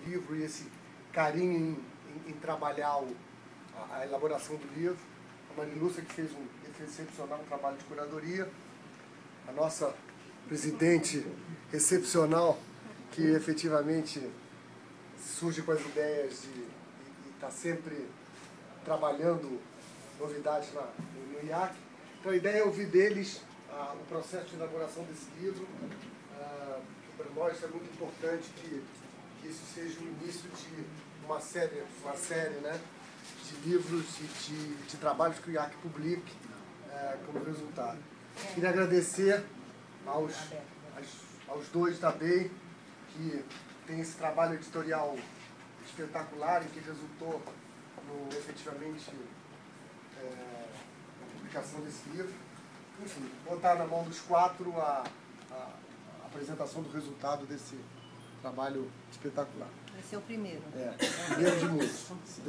livro e esse carinho em trabalhar a elaboração do livro. A Marilúcia, que fez um excepcional trabalho de curadoria. A nossa presidente excepcional, que efetivamente surge com as ideias e está sempre trabalhando novidades no IAC. Então a ideia é ouvir deles o processo de elaboração desse livro. Para nós é muito importante que isso seja o início de uma série, né, de livros e de trabalhos que o IAC publique como resultado. Queria agradecer aos dois da BEI, que tem esse trabalho editorial espetacular e que resultou efetivamente na publicação desse livro. Enfim, botar na mão dos quatro a apresentação do resultado desse trabalho espetacular. Vai ser o primeiro. Primeiro de muitos.